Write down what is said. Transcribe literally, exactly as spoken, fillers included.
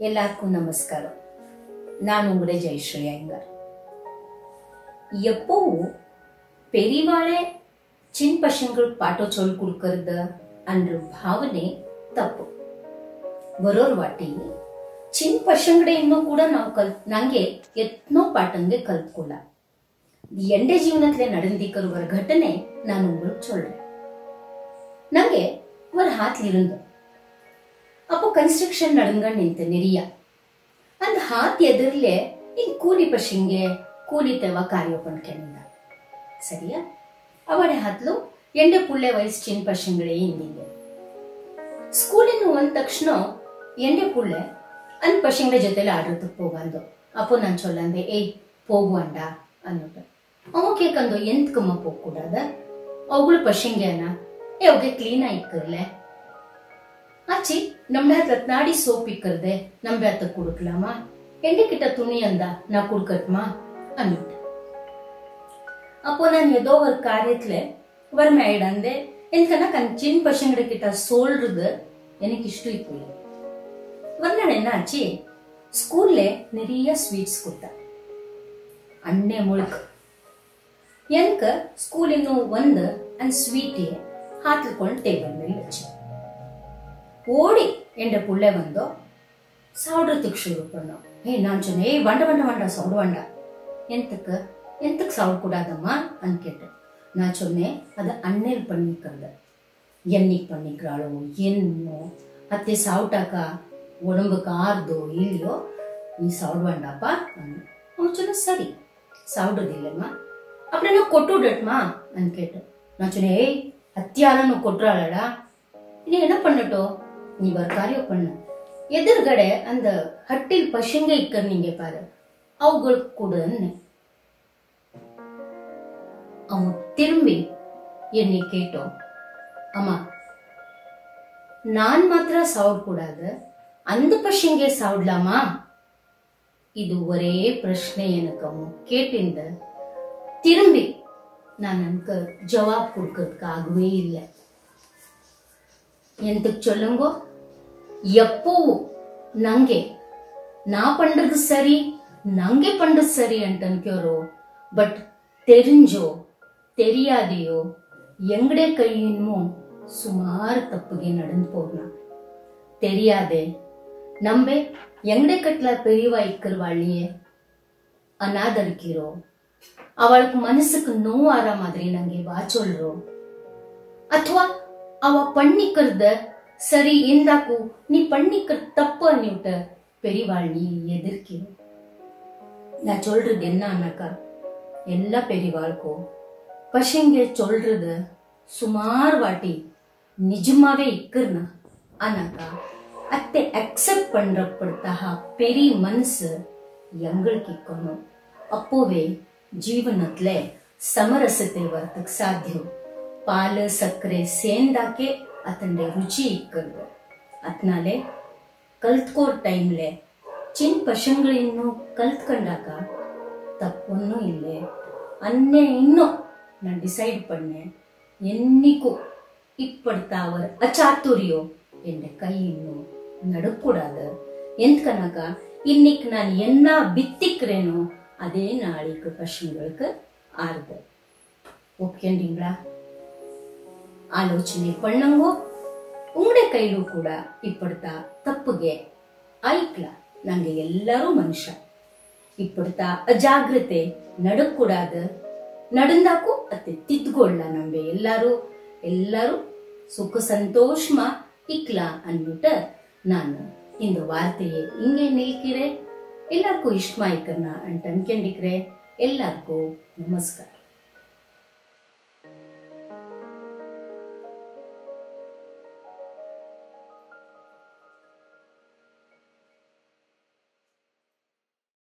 எல்லாருக்கும் நமஸ்காரம். நான் உங்களுடைய ஜெயஸ்ரீ ஐயங்கார். எப்பவும் பெரியவாளே சின்ன பசங்களுக்கு பாட்டோ சொல்லி கொடுக்கறது அன்ற ಭಾವನೆ ತಪ್ಪು. ಬರೋರ್ ವಾಟಿ ಚಿನ್ನ ಪಸಂಗಡೆ ಇನ್ನೂ ಕೂಡ ನಾವು ಕಲ್ ನಂಗೆ ಎತ್ನೋ ಪಾಟಂಗೆ ಕಲ್ತ್ಕೊಲ್ಲ. ಎಂಡೆ ಜೀವನಕ್ಕೆ ನಡೆದಿರುವ ಘಟನೆ ನಾನು உங்களுக்கு சொல்றேன். ನಂಗೆ ஒரு ஹாத்ல இருந்து அப்போ கன்ஸ்ட்ரக்ஷன் நடங்க நின்று நிறைய அந்த ஹாத் எதிரிலே இன் கூலி பசங்க ಕೂಲಿ ತೆವ ಕಾರ್ಯ ಪಣ್ಕೊಂಡಿದ್ದ ಸರಿಯಾ. ಅವಡೆ ಹತ್ಲು ಎಂಡೆ ಪುಳ್ಳೆ ವಯಸ್ಸು ಚಿನ್ನ ಪಸಂಗಡೆ ಹಿಂದಿಂಗೆ ಸ್ಕೂಲಿನ ಒಂದ ತಕ್ಷಣ ಎಂಡೆ ಪುಳ್ಳೆ ಅನ್ ಪಸಂಗಡೆ ಜೊತೆಲಿ ಆಡೋದಕ್ಕೆ ಹೋಗಂದು. ಅಪ್ಪು ನಾನು ಚೊಲ್ಲಂದೆ ಏಯ್ ಹೋಗು ಅಂಡ ಅನ್ನೋದು. ಅವ ಕೇಕಂದು ಎಂತ್ಕಮ್ಮ ಹೋಗ್ಕೂಡದ ಅವುಗಳು ಪಸಂಗೆನ ಏ ಅವಗೆ ಕ್ಲೀನ್ ಆಯ್ಕರ್ಲೆ ಆಚಿ ನಮ್ಡೆ ಹತ್ರ ನಾಡಿ ಸೋಪ್ ಇಕ್ಕರ್ದೆ ನಮ್ಗೆ ಹತ್ತ ಕುಡುಕ್ಲಾಮ ಎಂಡೆ ಕಿಟ್ಟ ತುಣಿ ಅಂದ ನಾ ಕುಡ್ಕಟ್ಮಾ ಅನ್ನೋದು. அப்போ நான் ஏதோ ஒரு காரியத்துல வரமாயிடந்தே எனக்கு நான் சின்ன பசங்க கிட்ட சொல்றது எனக்கு இஷ்டம் இப்போ இல்லை. வரநாள் என்ன ஆச்சு, ஸ்கூல்ல நிறைய ஸ்வீட்ஸ் கொடுத்தா அண்ணே முழுக்க. எனக்கு ஸ்கூல் இன்னும் வந்து அந்த ஸ்வீட்டே ಹಾಕಿಕೊಂಡು ಟೇಬಲ್ ಮೇಲೆ வச்சு ஓடி என்ற புள்ளை வந்தோ சாப்பிட்றதுக்கு ಶುರು பண்ணோம். ஏய் நான் சொன்னேன் ஏய் வண்ட வண்ட வண்ட சாப்பிடு வண்ட ಎಂತಕ್ಕೆ ಎಂತಕ್ಕೆ ಸಾವು ಕೂಡಾದಮ್ಮ ಅಂತ ಕೇಟ್ಟೆ. ನಾ சொன்னே ಅದು ಅಣ್ಣೇಲ್ பண்ணிக்கிறது என்னைக்கு பண்ணிக்கிறாளோ என்னோ அத்தை சாப்பிட்டாக்கா உடம்புக்கு ஆறுதோ இல்லையோ நீ சாப்பிட வேண்டாப்பா. அவன் சொன்ன சரி சாப்பிடுறது இல்லைம்மா அப்படின்னா கொட்டு விடட்டுமா ಅಂತ கேட்டேன். நான் சொன்னேன் ஏய் அத்தியாலும் கொட்டுறாளடா நீ என்ன பண்ணட்டும் நீ ஒரு காரியம் பண்ண எதிர்கಡೆ அந்த ஹட்டில் பசங்க இக்க நீங்க பாரு அவங்களுக்கு கூட. அவன் திரும்பி என்னை கேட்டோம், அம்மா நான் மாத்திர சாப்பிடக்கூடாது அந்த பசங்க சாப்பிடலாமா? இது ஒரே பிரச்சனை எனக்கு அவன் கேட்டிருந்த. திரும்பி நான் எனக்கு ஜவாப் கொடுக்கறதுக்கு ஆகவே இல்லை. ಎಂತಕ್ಕೆ சொல்லுங்க, எப்பவும் ನಂಗೆ ನಾ ಪಂಡ್ರದು ಸರಿ ನಂಗೆ ಪಂಡ್ರದು ಸರಿ ಅಂತ ಅನ್ಕೋರು. ಬಟ್ தெரிஞ்சோ தெரியாதையோ எங்கடே கையினும் சுமார் தப்புಗೆ நடந்து போனா தெரியாதே நம்பே எங்கடே கட்ல பெரியவா இக்கிறவாளியே அனாதரிக்கிறோம். அவளுக்கு மனசுக்கு நோவார மாதிரி ನಂಗೆ வா சொல்றோம். ಅಥವಾ அவ பண்ணிக்கிறத சரி ಎಂದಾಕು நீ பண்ணிக்கிற தப்பு அன்னிவிட்ட பெரியவாள் நீ எதிர்க்கிறோம். நான் சொல்றது என்ன அண்ணாக்கா, எல்லா பெரியவாளுக்கும் பசங்க சொல்றது சுமார் வாட்டி நிஜமாவே இக்குறனா ஆனாக்கா அத்தை அக்செப்ட் பண்றப்படுத்தா பெரிய மனசு எங்களுக்கு இக்கணும். அப்போவே ಜೀವನತ್ಲೆ ಸಮರಸತೆ ವರ್ತಕ್ ಸಾಧ್ಯ. ಪಾಲು ಸಕ್ಕರೆ ಸೇಂದಾಕೆ ಅತಂಡೆ ರುಚಿ ಇಕ್ಕದು. ಅತ್ನಾಲೆ ಕಲ್ತ್ಕೋರ್ ಟೈಮ್ಲೆ ಚಿನ್ ಪಸಂಗಳಿನ್ನು ಕಲ್ತ್ಕೊಂಡಾಕ ತಪ್ಪೊನ್ನೂ ಇಲ್ಲೇ ಅನ್ನೇ ಇನ್ನೂ நான் டிசைட் பண்ணேன் என்னைக்கோ இப்படித்த அவர் அச்சாத்துரியோ என் கை இன்னும் நடக்கூடாது. எந்தக்கனாக்கா இன்னைக்கு நான் என்ன பித்திக்கிறேனோ அதே நாளைக்கு பசங்களுக்கு ஆறுது. ஓகேங்களா? ಆಲೋಚನೆ ಪಣ್ಣಂಗೋ ಉಂಗಡೆ ಕೈಲೂ ಕೂಡ ಇಪ್ಪಡ್ತ ತಪ್ಪುಗೆ ಐಕ್ಲ ನಂಗೆ ಎಲ್ಲರೂ ಮನುಷ್ಯ ಇಪ್ಪಡ್ತ ಅಜಾಗ್ರತೆ ನಡக்கூடாது. நடந்தாக்கும் அத்தை தித்துக்கொள்ளலாம். நம்ம எல்லாரும் எல்லாரும் சுக சந்தோஷமா இக்கலாம் அன்னுட்டு ನಾನು இந்த வார்த்தையை இங்கே நிற்கிறேன். எல்லாருக்கும் ಇಷ್ಟಮಾಯ್ಕನ್ನ ಅಂತ ಅನ್ಕೊಂಡಿಕ್ರೆ ಎಲ್ಲರಿಗೂ ನಮಸ್ಕಾರ.